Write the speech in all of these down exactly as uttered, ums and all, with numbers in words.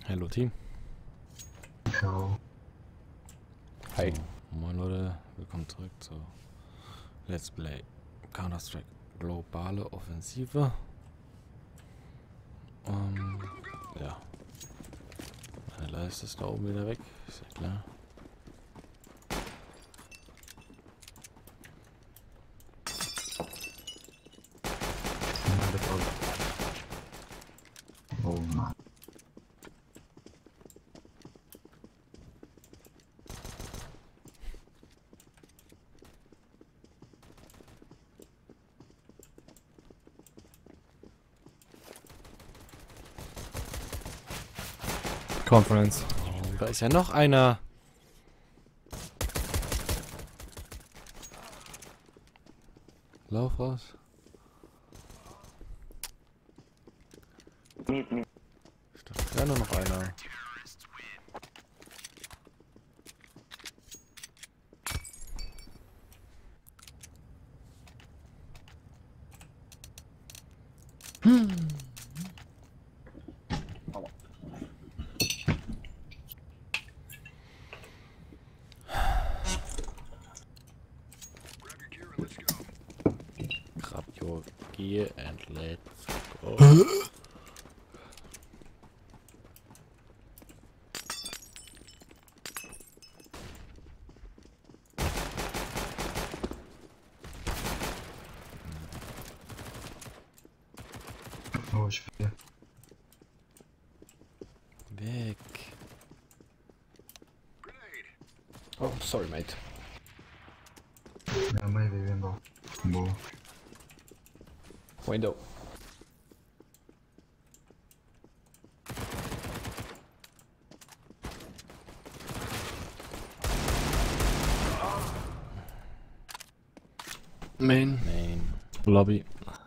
Hallo Team. Ciao. Hi. So, moin Leute, willkommen zurück zu Let's Play Counter-Strike Globale Offensive. Um, ja. Meine Leiste ist da oben wieder weg, ist ja klar. Oh Mann. Conference. Oh, da ist ja noch einer. Lauf raus. Ich dachte, da wäre nur noch einer. Grab your gear and let's go. Oh, ich will. Weg. Oh, sorry, mate. Ja, mai viviendo. Boh. Window. Main. Main. Lobby.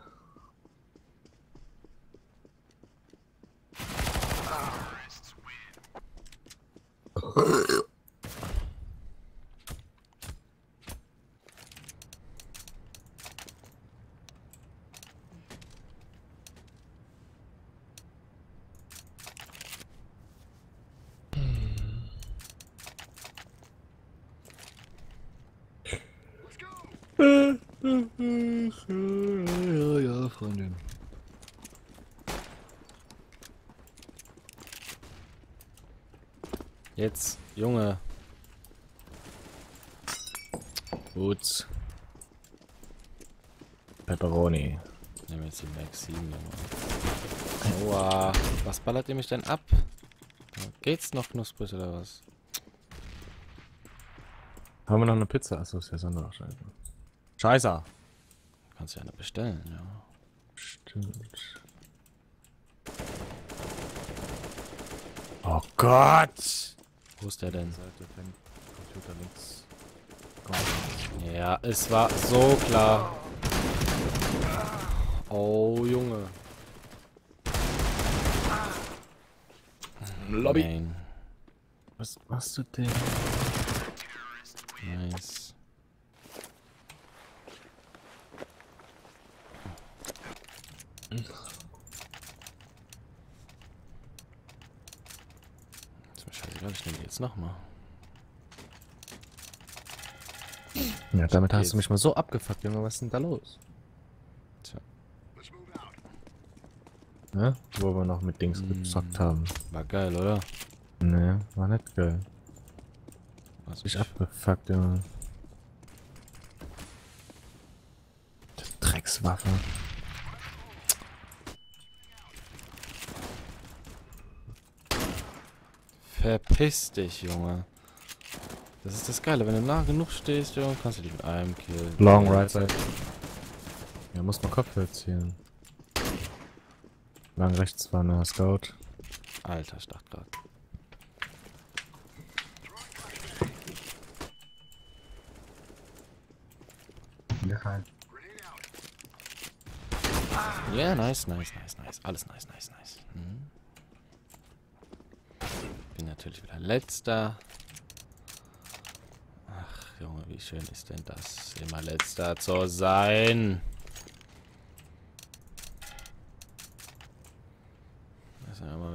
Ja, ja, Freundin. Jetzt, Junge. Gut. Pepperoni. Ich nehme jetzt die Max sieben, Junge. Aua. Was ballert ihr mich denn ab? Geht's noch knusprig oder was? Haben wir noch eine Pizza? Achso, ist ja Sonntag. Scheiße. Kannst ja eine bestellen, ja. Stimmt. Oh Gott! Wo ist der denn? Seite fängt Computer links. Ja, es war so klar. Oh, Junge. Lobby. Main. Was machst du denn? Nice. Ist mir scheißegal, ich nehme die jetzt nochmal. Ja, damit Okay. hast du mich mal so abgefuckt, Junge. Was ist denn da los? Tja. Ne? Wo wir noch mit Dings Mm. gezockt haben. War geil, oder? Ne, war nicht geil. Was Ich abgefuckt, Junge. Die Dreckswaffe. Verpiss dich, Junge. Das ist das Geile, wenn du nah genug stehst, Junge, kannst du dich mit einem killen. Long right side. Ja, muss man Kopfhörer ziehen. Lang rechts war eine Scout. Alter, ich dachte grad. Behind. Ja, yeah, nice, nice, nice, nice. Alles nice, nice, nice. Mhm. Bin natürlich wieder letzter. Ach, Junge, wie schön ist denn das, immer letzter zu sein.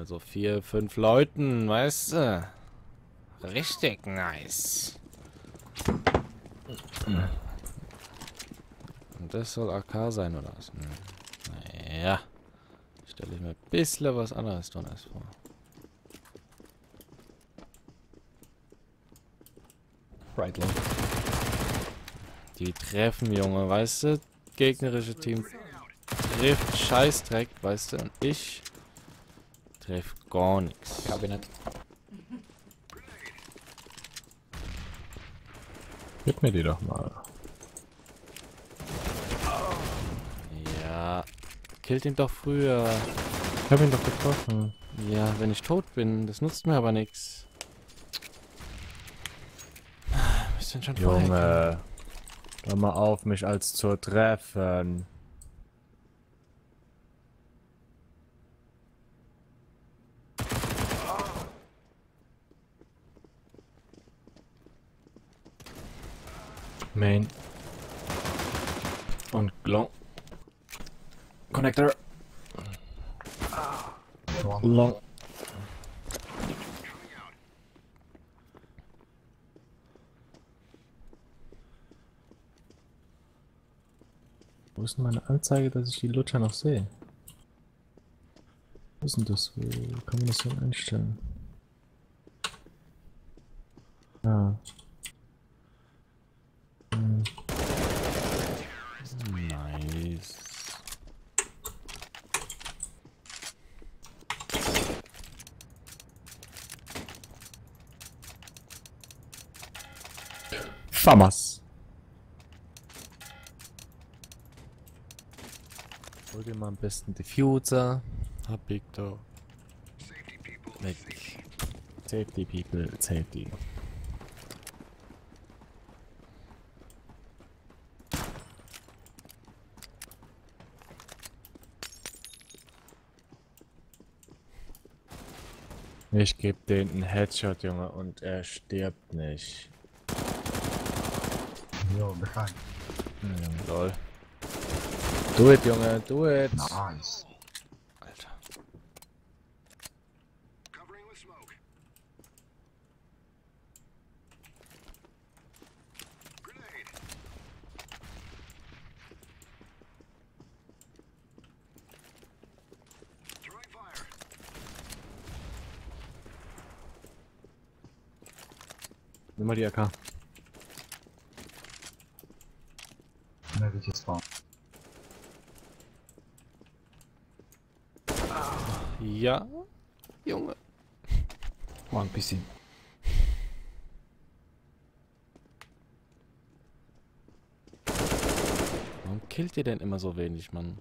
mit so vier, fünf Leuten, weißt du? Richtig nice. Und das soll A K sein, oder was? Hm. Naja. Stelle ich mir ein bisschen was anderes drunter vor. Right lane. Die treffen, Junge, weißt du? Gegnerische Team trifft Scheißdreck, weißt du? Und ich treff gar nichts. Kabinett. Gib mir die doch mal. Ja. Killt ihn doch früher. Ich hab ihn doch getroffen. Ja, wenn ich tot bin, das nutzt mir aber nichts. Müssen schon vorher killen. Junge. Hör mal auf, mich als zu treffen. Main. Und long. Connector. One. Long. Wo ist denn meine Anzeige, dass ich die Lutscher noch sehe? Wo ist denn das? Wo kann man das denn einstellen? Ah. Hm. Nice. Famas. Hol dir mal am besten Diffuser. Hab ich doch. Weg. Safety people, safety. Ich geb den einen Headshot, Junge, und er stirbt nicht. Yo, behind. Ja, lol. Do it, Junge, do it. Nice. Alter. Nimm mal die A K. Maybe just spawn. Ja, Junge. One P C. Warum killt ihr denn immer so wenig, Mann?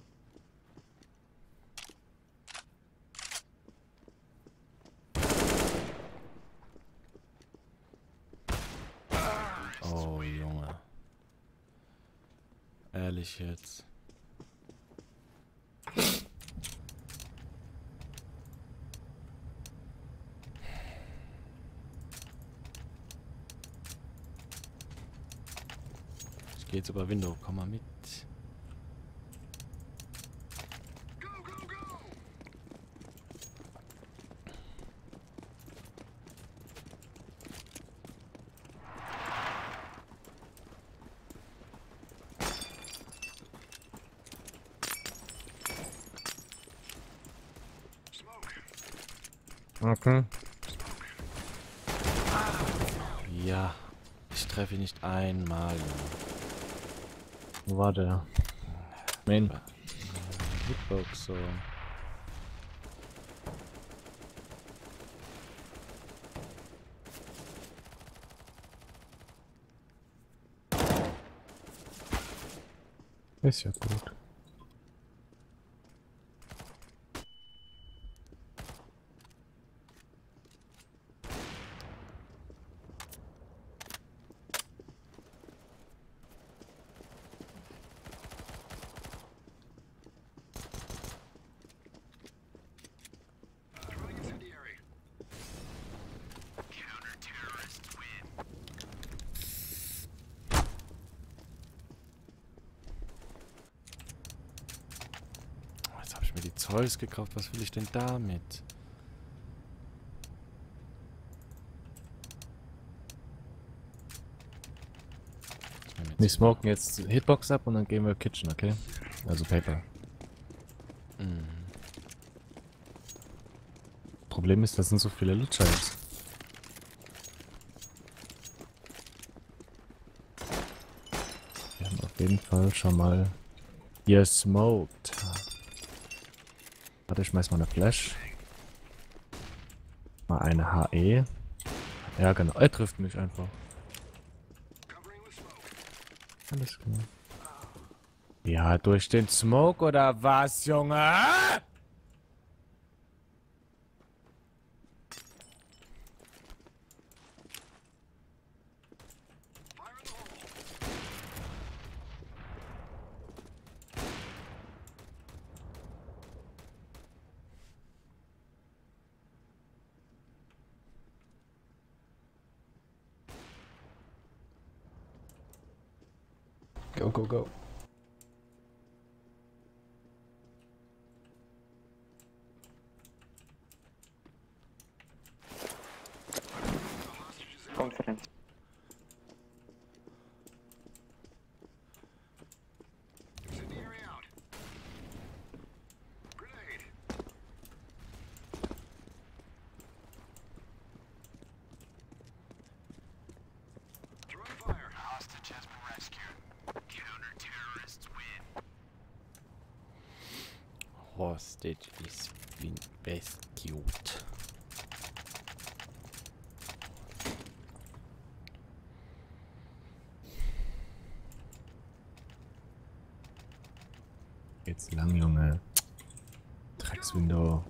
Oh, Junge. Ehrlich jetzt. Ich geh jetzt über Window, komm mal mit. Okay. Ja, ich treffe ihn nicht einmal. Wo war der? Main. Hitbox so. Ist ja gut. Toys gekauft. Was will ich denn damit? Wir smoken jetzt Hitbox ab und dann gehen wir Kitchen, okay? Also Paper. Mhm. Problem ist, das sind so viele Lutscher jetzt. Wir haben auf jeden Fall schon mal hier smoked. Warte, ich schmeiß mal eine Flash. Mal eine H E. Ja genau, er trifft mich einfach. Alles klar. Ja, durch den Smoke oder was, Junge? Go, go, go. Conference. Hostage is been rescued. Jetzt lang, Junge. Dreckswindow.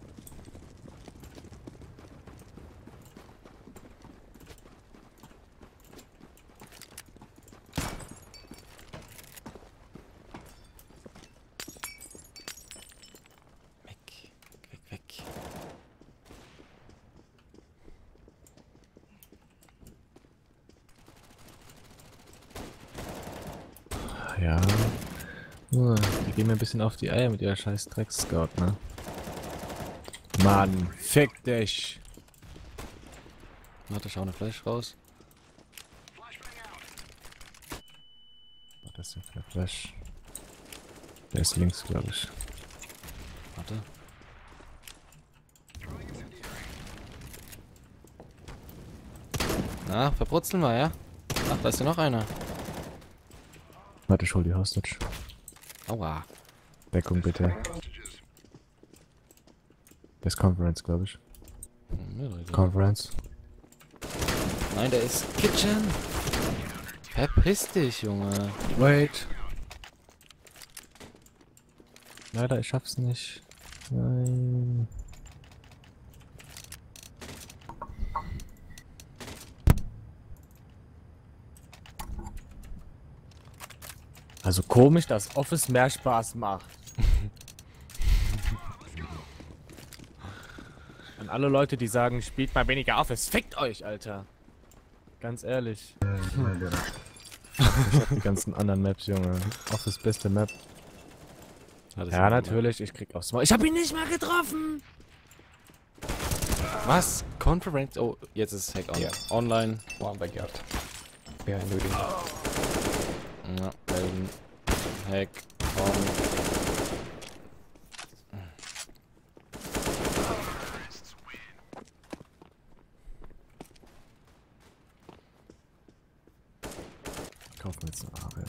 Weg, weg, weg. Ja. Uh, die gehen mir ein bisschen auf die Eier mit ihrer scheiß Drecks-Scout, ne? Mann, fick dich! Warte, schau eine Flash raus. Was ist denn für eine Flash? Der ist links, glaube ich. Warte. Na, verbrutzeln wir, ja? Ach, da ist ja noch einer. Warte, ich hol die Hostage. Aua. Deckung bitte. Das ist Conference, glaube ich. Hm, Conference. Nein, der ist Kitchen. Verpiss dich, Junge. Wait. Leider, ich schaff's nicht. Nein. Also komisch, dass Office mehr Spaß macht. An alle Leute, die sagen, spielt mal weniger Office, fickt euch, Alter. Ganz ehrlich. Äh, nee, der- Ich hab die ganzen anderen Maps, Junge. Office beste Map. Ja, natürlich, ich krieg aufs Maul. Ich hab ihn nicht mal getroffen! Was? Conference? Oh, jetzt ist Hack on. Ja. Online. One backyard. Behind building. Ja, melden. Hack on. Kaufen wir jetzt eine Aria.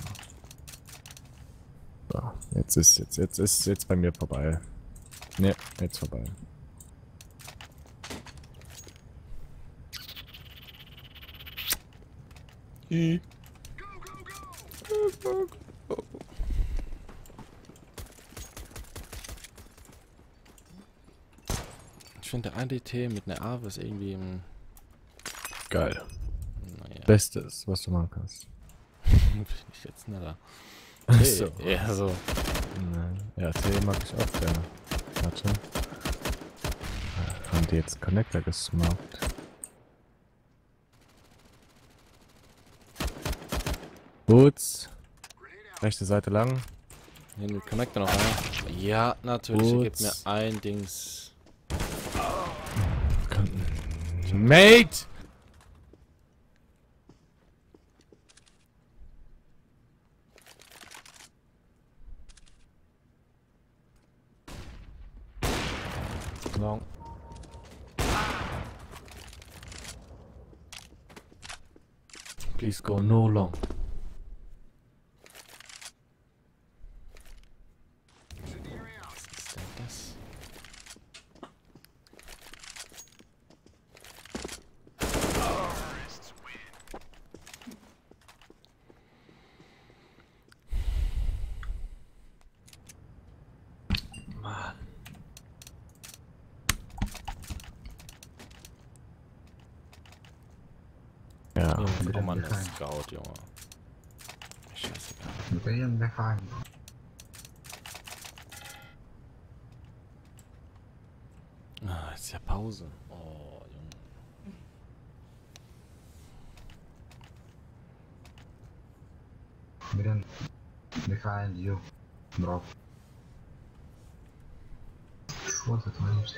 So, jetzt ist, jetzt, jetzt ist, jetzt bei mir vorbei. Ne, jetzt vorbei. I. Ich finde der A D T mit einer A ist irgendwie ein... Geil. Naja. Bestes, was du machen kannst. Bin ich jetzt schneller. Ach so. Ja, so. Nein. Ja, T mag ich auch gerne. Warte. Haben die jetzt Connector gesmoked? Boots. Rechte Seite lang. Hin mit Connector noch einer. Ja, natürlich. Er gibt mir ein Dings. Mate! Long. Please go no long. Was ist denn das? Mann. Ja, Oh Mann, das ist Scout, Junge. Scheißegal. Mit dem wegfahren. Ah, jetzt ist ja Pause. Oh, Junge. Mit dem wegfahren, jo. Drauf. Что ты творишь?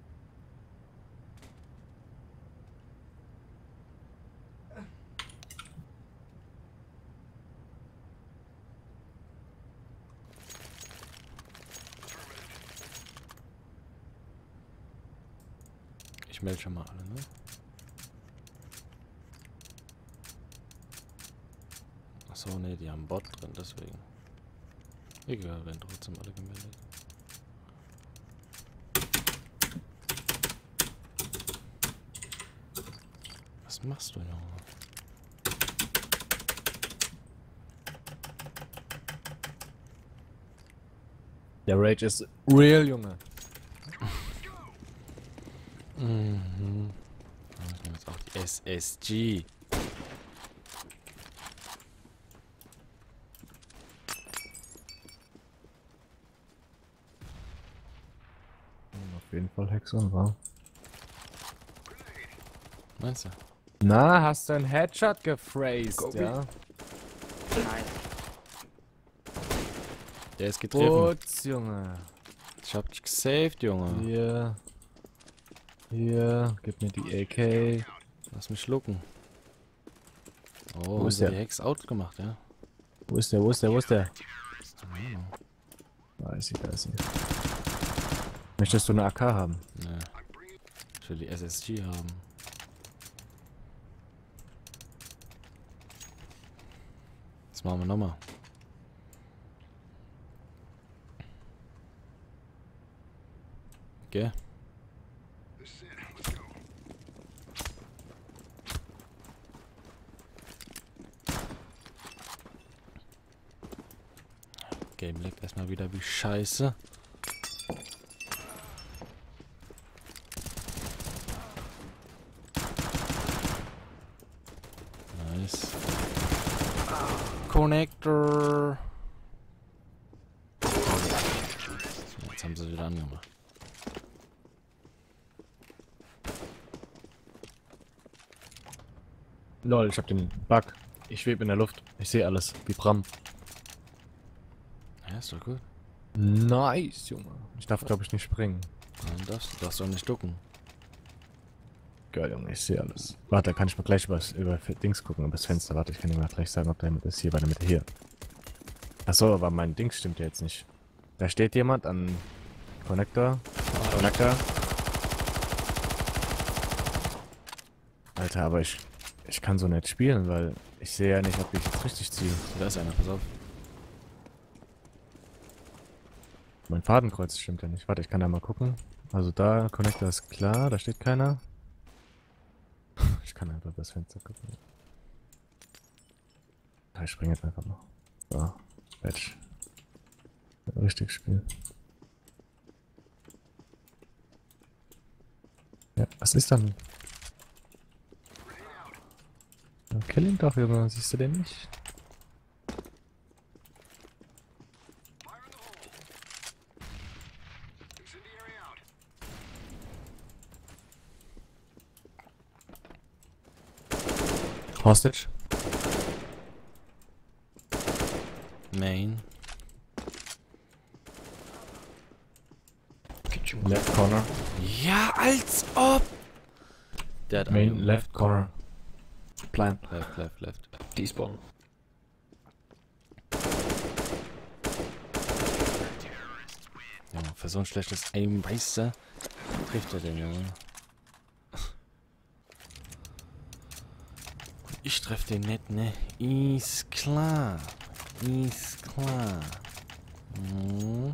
Ich melde schon mal alle, ne? Achso, ne, die haben einen Bot drin, deswegen. Egal, werden trotzdem alle gemeldet. Was machst du, Junge? Der Rage ist real, Junge. Mhm. Ich nehme jetzt auch die S S G. Auf jeden Fall Hexon, war. Meinst du? Na, hast du einen Headshot gephrased, Go ja? Der ist getroffen. Putz, Junge. Ich hab dich gesaved, Junge. Hier. Hier, gib mir die A K. Lass mich schlucken. Oh, Wo ist haben der? die Hex out gemacht, ja? Wo ist der, wo ist der, wo ist der? Keine Ahnung. Da ist sie, da ist sie. Möchtest du eine A K haben? Ne. Ich will die S S G haben. Das machen wir nochmal. Okay. Game leckt erstmal wieder wie Scheiße. Nice. Connector. Jetzt haben sie wieder angemacht. Lol, ich hab den Bug. Ich schwebe in der Luft. Ich sehe alles. Wie Bram. Ja, ist doch gut. Nice, Junge. Ich darf, glaube ich, nicht springen. Dann darfst du darfst doch nicht ducken. Geil, Junge, ich sehe alles. Warte, kann ich mal gleich über, über Dings gucken, über das Fenster. Warte, ich kann dir mal gleich sagen, ob der mit ist. Hier bei der Mitte, hier. Achso, aber mein Dings stimmt ja jetzt nicht. Da steht jemand an Connector. Connector. Alter, aber ich, ich kann so nicht spielen, weil ich sehe ja nicht, ob ich jetzt richtig ziehe. Da ist einer, pass auf. Mein Fadenkreuz stimmt ja nicht. Warte, ich kann da mal gucken. Also da, Connector ist klar, da steht keiner. Ich kann einfach das Fenster gucken. Ja, ich springe jetzt einfach mal. So, Batch. Richtig spielen. Ja, was ist dann? Ja, kill ihn doch, Junge. Siehst du den nicht? Hostage. Watching Left corner. Ja, als ob! Der hat Main einen- left corner. Plan. Left, left, left. Despawn. Ja, für so ein schlechtes Aim, weißt du, trifft er den, Junge. Ich treff den nicht, ne? Ist klar. Ist klar. Hm.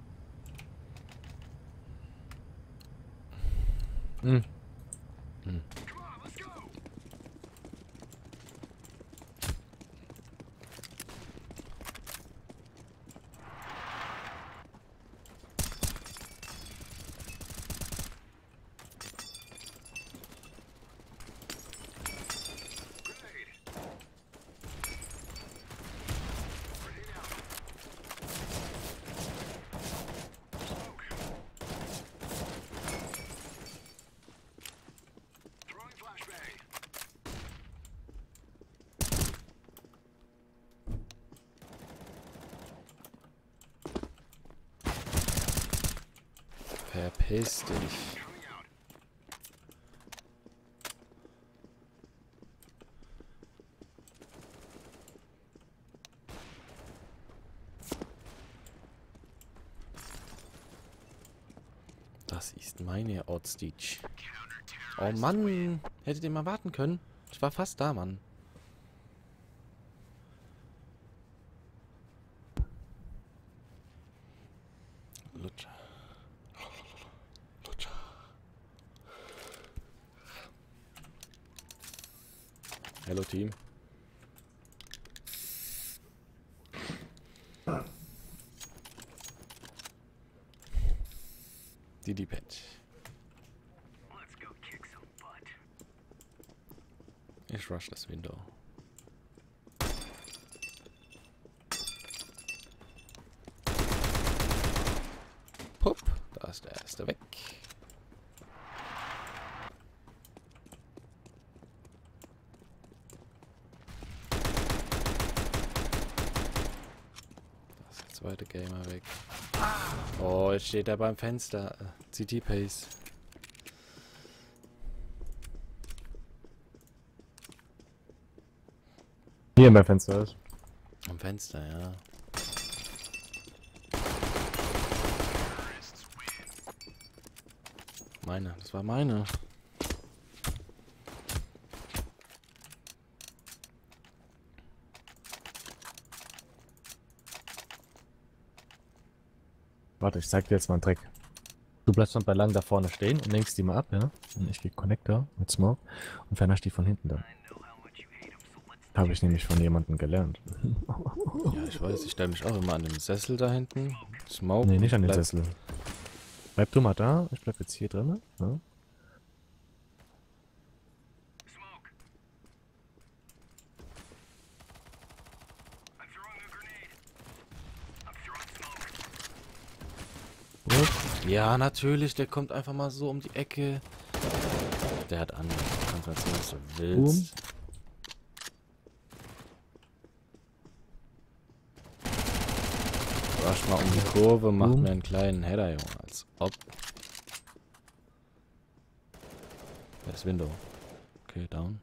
Hm. Hm. Verpiss dich. Das ist meine Ortsdeutsch. Oh Mann, hättet ihr mal warten können? Ich war fast da, Mann. Lutscher. Lutscher. Hello Team. Didi Patch. Ich rush das Window. Pup, da ist der erste weg. Da ist der zweite Gamer weg. Oh, jetzt steht er beim Fenster. C T Pace. Hier mein Fenster ist. Am Fenster, ja. Meine, das war meine. Warte, ich zeig dir jetzt mal einen Trick. Du bleibst dann bei lang da vorne stehen und lenkst die mal ab, ja? Und ich gehe Connector mit Smoke und vernasch die von hinten da. Habe ich nämlich von jemandem gelernt. Ja, ich weiß, ich stelle mich auch immer an dem Sessel da hinten. Smoke. Nee, nicht an den bleib- Sessel. Bleib du mal da, ich bleib jetzt hier drin. Ja? Gut. Ja, natürlich, der kommt einfach mal so um die Ecke. Der hat an. Du kannst mal sehen, was du willst. Rush mal um die Kurve, macht Boom. mir einen kleinen Header, Junge. Als ob. Das Window. Okay, down.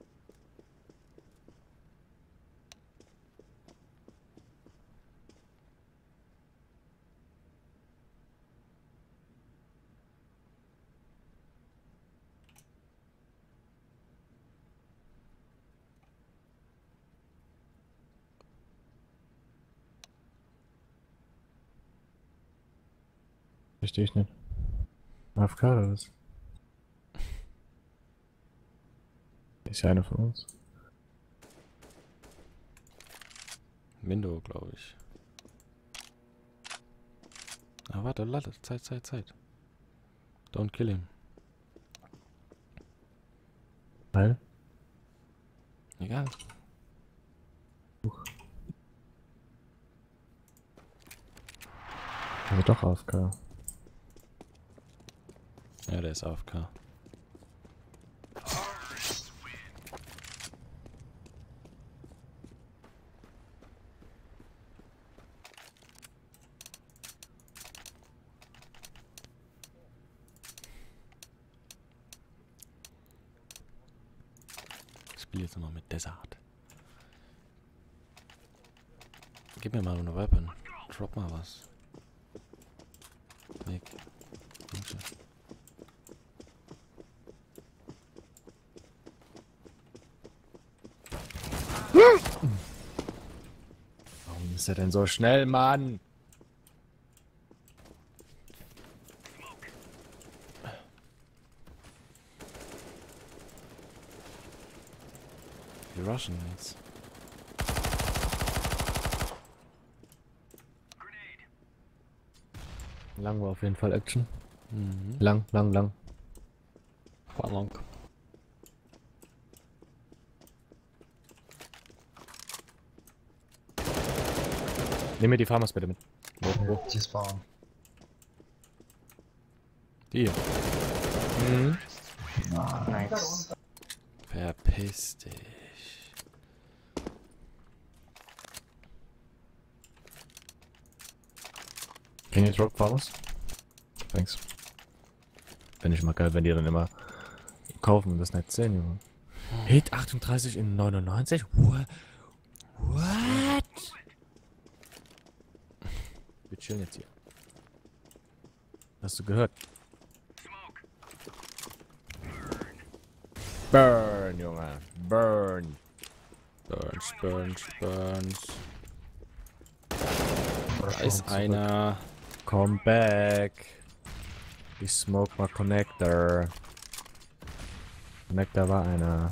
Verstehe ich nicht. A F K oder was? Ist ja einer von uns. Window, glaube ich. Ah, warte, warte. Zeit, Zeit, Zeit. Don't kill him. Weil? Egal. Also doch A F K. Ja, der ist A F K. spiele jetzt nochmal mit Desert. Gib mir mal eine Weapon. Drop mal was. Weg. Warum ist er denn so schnell, Mann? Wir rushen jetzt. Lang war auf jeden Fall Action. Mhm. Lang, lang, lang. One long. Nimm mir die Farmers bitte mit. Wo? Die spawnen. Die. Mhm. Nice. Verpiss dich. Can you drop Farmers? Thanks. Finde ich immer geil, wenn die dann immer kaufen und das nicht sehen, Junge. Hit achtunddreißig in neunundneunzig? What? What? Wir chillen jetzt hier. Hast du gehört? Burn, Junge. Burn. Burns, Burns, Burns. Da ist einer. Come back. Ich smoke mal Connector. Connector war einer.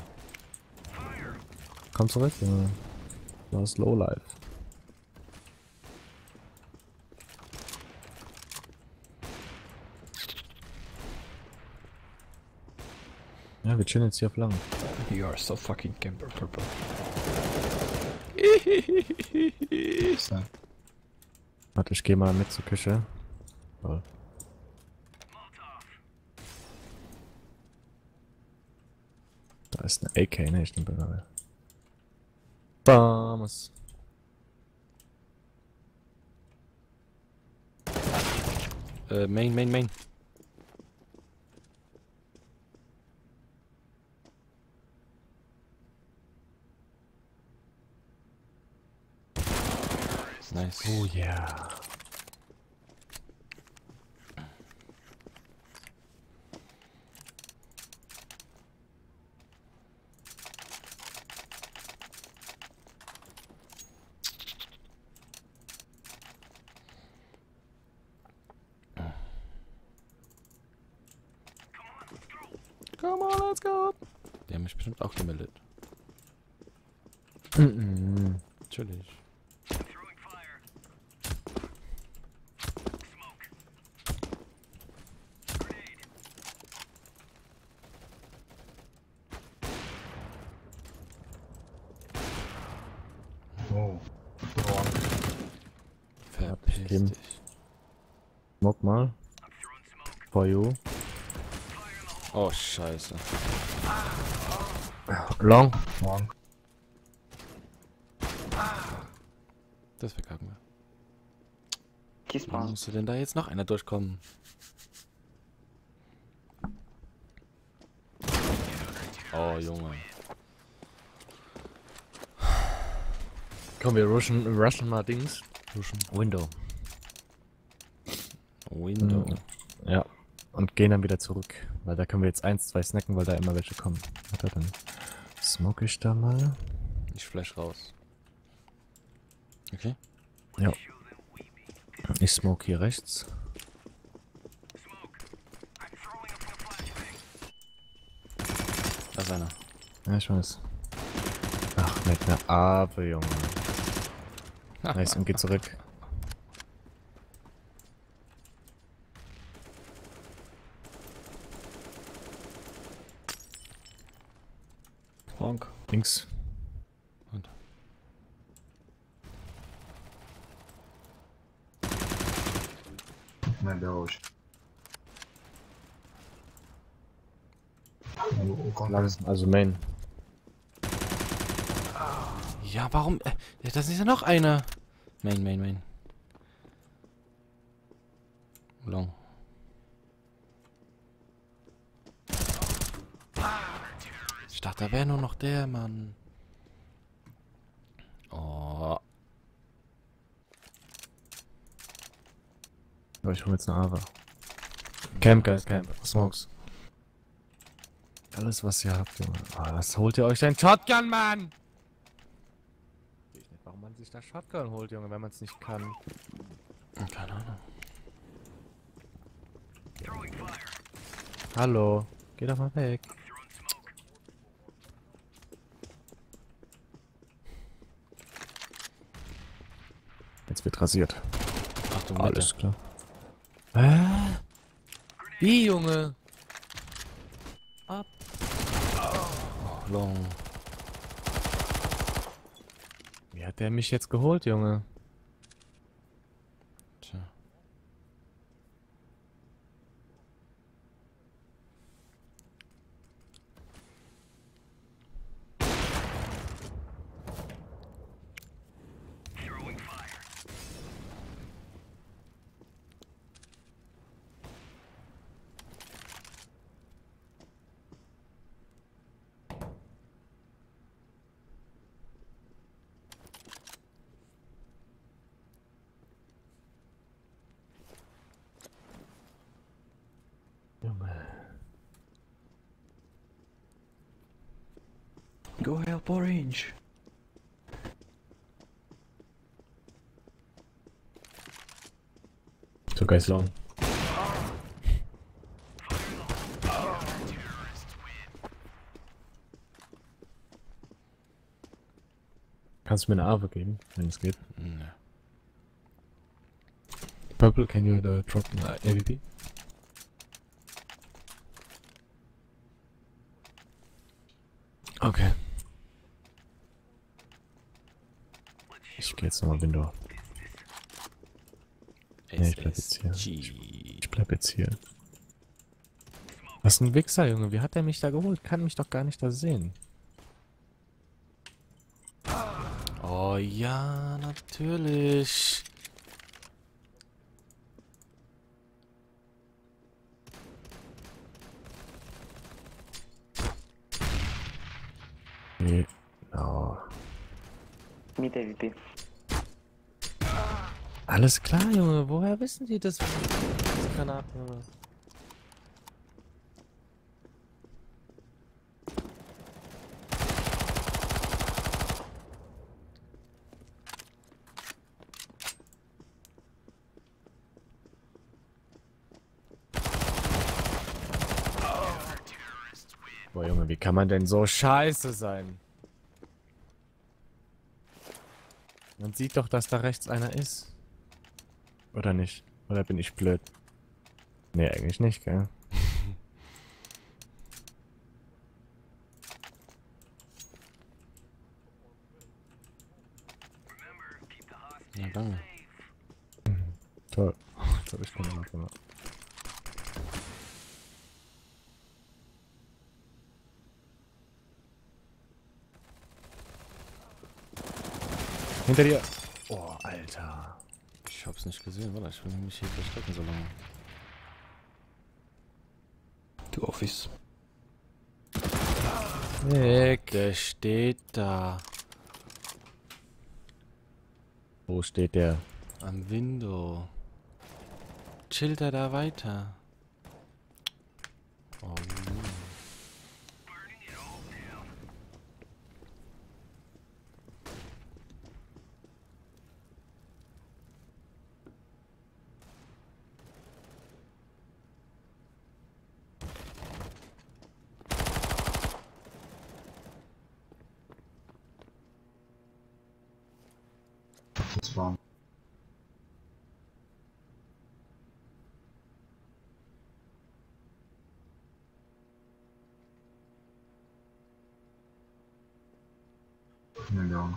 Komm zurück, Junge. Du hast Lowlife. Ja, wir chillen jetzt hier auf lang. You are so fucking camper purple. So. Warte, ich geh mal mit zur Küche. Toll. Da ist eine A K, ne? Ich nehme gerade. Vamos. Äh, Main, Main, Main. Nice. Oh yeah. Come on, let's go. Die haben mich bestimmt auch gemeldet. Mm-mm. Natürlich. Oh. Wrong. Verpiss Kim. dich. Smoke mal. For you. Oh, scheiße. Long. Wrong. Das verkacken wir. Warum Kiesmann. musste denn da jetzt noch einer durchkommen? Oh, Junge. Komm, wir rushen, rushen mal Dings. Pushen. Window. Window. Ja. Und gehen dann wieder zurück. Weil da können wir jetzt eins, zwei snacken, weil da immer welche kommen. Warte, dann smoke ich da mal. Ich flash raus. Okay. Ja. Ich smoke hier rechts. Da ist einer. Ja, ich weiß. Ach, mit einer Ape, Junge. Nice, und geht zurück. Long. Links. Und? Mijn doos. Hoe, hoe komt Lang, het? also Main. Ja, warum? Äh, ja, das ist ja noch einer. Main, Main, Main. Long. Ich dachte, da wäre nur noch der, Mann. Oh. Aber ich hole jetzt eine Ava. Camp, Guys, Camp. Smokes. Alles, was ihr habt, Junge. Oh, was holt ihr euch denn? Shotgun, Mann! Ich weiß nicht, warum man sich da Shotgun holt, Junge, wenn man es nicht kann. Keine Ahnung. Hallo. Geh doch mal weg. Jetzt wird rasiert. Achtung, Alles klar. Hä? Wie, Junge? Ab. Oh, long. Wie hat der mich jetzt geholt, Junge? Tja. Junge. Go help Orange. Two guys long. Kannst du mir eine Ave geben, wenn es geht? Ne. Purple, can you uh, drop an A V P? Okay. Ich gehe jetzt nochmal Window. Nee, ich bleib jetzt hier. G. Ich bleib jetzt hier. Was ein Wichser, Junge. Wie hat er mich da geholt? Kann mich doch gar nicht da sehen. Oh ja, natürlich. Nee. Oh. Mit A V P. Alles klar, Junge. Woher wissen die das? Diese Granaten, Junge. Boah, Junge, wie kann man denn so scheiße sein? Man sieht doch, dass da rechts einer ist. Oder nicht? Oder bin ich blöd? Nee, eigentlich nicht, gell? Na danke. Toll. Jetzt hab ich keine Ahnung gemacht. Hinter dir! Oh, Alter. Ich hab's nicht gesehen, warte, ich will mich hier verstecken so lange. To office. Weg! Der steht da Wo steht der? am Window. Chillt er da weiter? Oh, Das war. Million.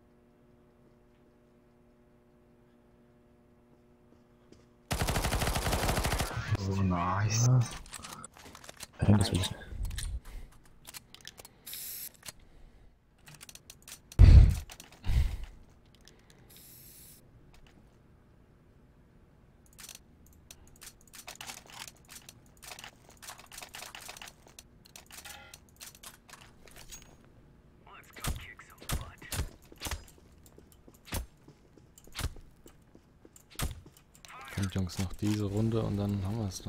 Oh, nice. Nein, das will ich nicht. Und Jungs, noch diese Runde und dann haben wir es da.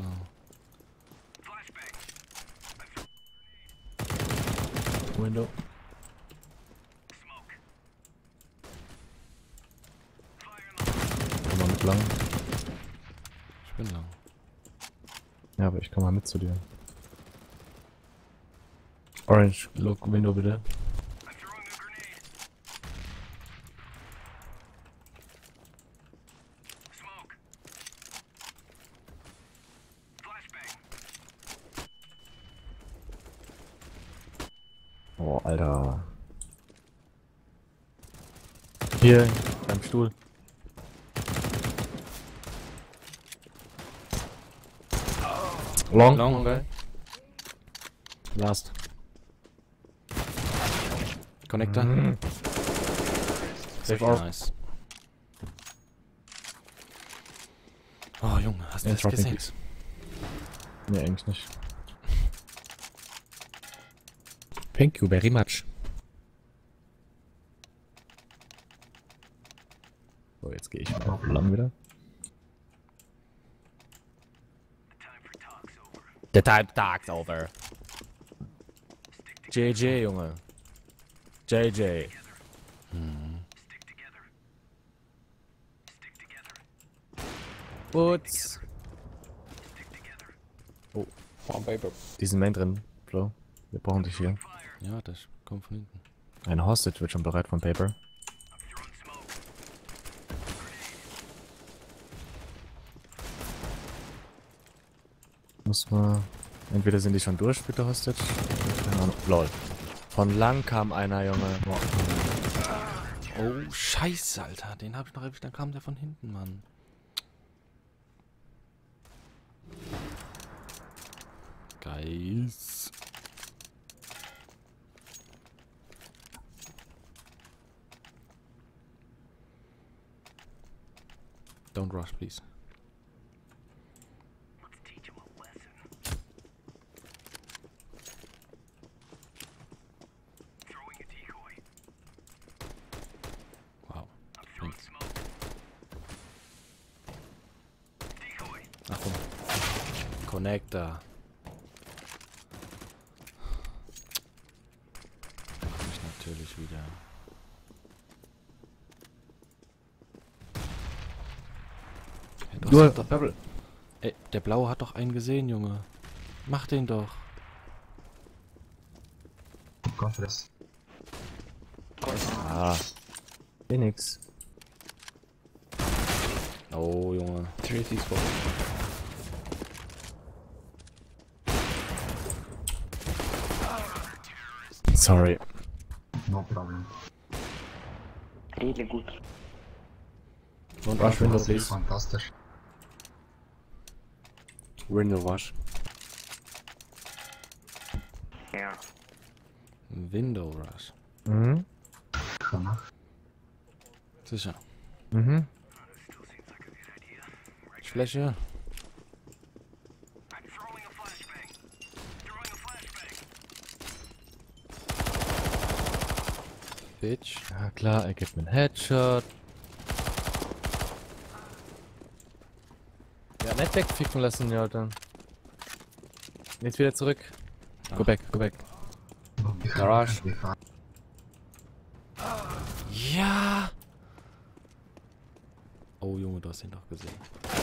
Window. Komm mal mit lang. Ich bin lang. Ja, aber ich komm mal mit zu dir. Orange, look Window bitte. Oh, Alter. Hier, beim Stuhl. Long. Long, okay. Last. Connector. Mhm. Safe out. Nice. Oh Junge, hast du Ja, das dropping gesehen? keys. Nee, eigentlich nicht. Thank you very much. So, jetzt gehe ich mal lang wieder. The time talk's over. J J, Junge. J J. Hm. Woods. Oh, On paper. die sind Main drin, Flo. Wir brauchen dich hier. Ja, das kommt von hinten. Eine Hostage wird schon bereit von Paper. Muss mal... Entweder sind die schon durch mit der Hostage. Keine Ahnung. Lol. Von lang kam einer, Junge. Boah. Oh, scheiße, Alter. Den hab ich noch erwischt. Dann kam der von hinten, Mann. Guys. Don't rush, please. Wow. Thanks. Achtung. Connector. Mach ich natürlich wieder. Hey, du Nur hast doch, Double. ey, der Blaue hat doch einen gesehen, Junge. Mach den doch. Conference. Ah. Phoenix. Oh, Junge. three six four. Sorry. No problem. Really good. Und Rush window, Das ist please. fantastisch. Window wash. Yeah. Window Rush. Mhm. Danach. Sicher. Mhm. Ich fläche. Bitch. Ja klar, er gibt mir einen Headshot. Ja, nicht wegficken lassen, ja, dann. Jetzt wieder zurück. Go Ach. back, go back. Garage. Wir fahren. Ja! Oh Junge, du hast ihn doch gesehen.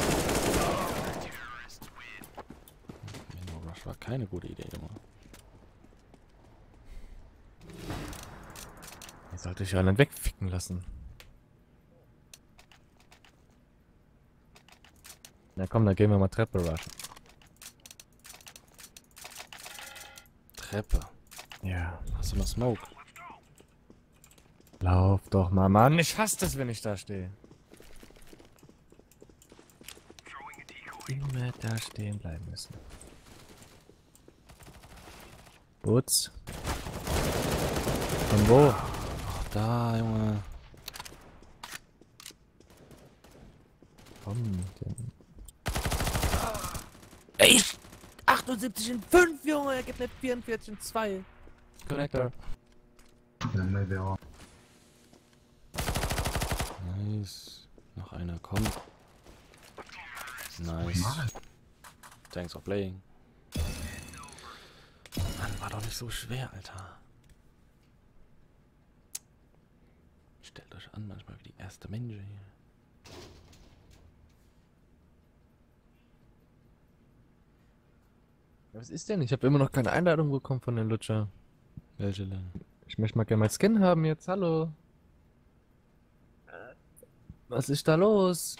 Window Rush war keine gute Idee, Junge. Jetzt sollte ich ja nicht wegficken lassen. Na komm, dann gehen wir mal Treppe rushen. Treppe. Ja. Hast du noch Smoke? Lauf doch mal, Mann. Ich hasse es, wenn ich da stehe. Immer da stehen bleiben müssen. Putz. Von wo? Da, Junge. Komm, den. Ey, achtundsiebzig in fünf, Junge. Er gibt nicht vierundvierzig in zwei. Connector. Dann maybe auch. Nice. Noch einer kommt. Nice. Mal. Thanks for playing. Mann, war doch nicht so schwer, Alter. Stellt euch an, manchmal wie die erste Mensch hier. Was ist denn? Ich habe immer noch keine Einladung bekommen von den Lutscher. Welche denn? Ich möchte mal gerne mal Skin haben jetzt. Hallo. Was ist da los?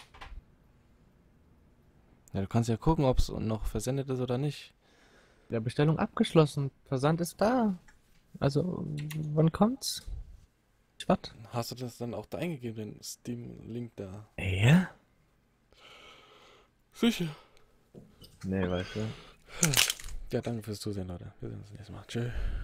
Ja, du kannst ja gucken, ob es noch versendet ist oder nicht. Ja, Bestellung abgeschlossen. Versand ist da. Also, wann kommt's? Ich warte. Hast du das dann auch da eingegeben, den Steam-Link da? Ja? Sicher. Nee, weißt du. Ja, danke fürs Zusehen, Leute. Wir sehen uns nächstes Mal. Tschüss.